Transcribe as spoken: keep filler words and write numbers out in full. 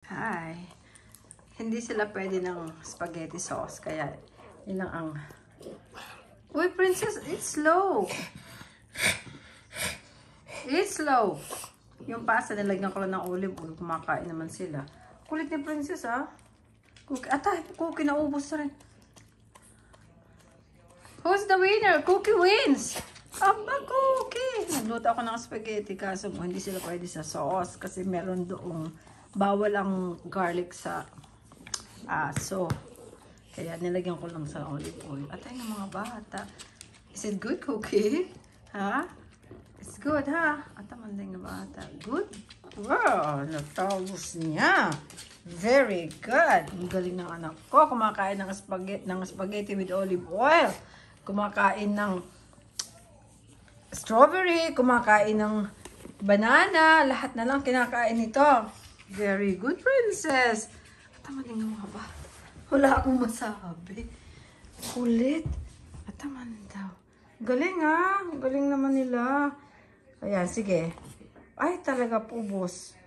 Hi. Hindi sila pwede ng spaghetti sauce. Kaya, yun lang ang... Uy, princess, it's slow. It's slow. Yung pasta, nilagyan ko lang ng olive oil. Kumakain naman sila. Kulit ni princess, ah. Cookie. Atay, cookie na ubos na rin. Who's the winner? Cookie wins. Aba, cookie. Nagluto ako ng spaghetti kaso hindi sila pwede sa sauce kasi meron doong bawal ang garlic sa aso. Kaya nilagyan ko lang sa olive oil. Atay ng mga bata. Is it good, Cookie? Ha? It's good, ha? Ataman din ng bata. Good? Wow, natapos niya. Very good. Ang galing ng anak ko. Kumakain ng spaghetti, ng spaghetti with olive oil. Kumakain ng strawberry. Kumakain ng banana. Lahat na lang kinakain nito. Very good, princess. Ataman din ng mga bata. Wala akong masabi. Kulit. Ataman daw. Galing, ha? Galing naman nila. Ayan, sige. Ay, talaga po, boss.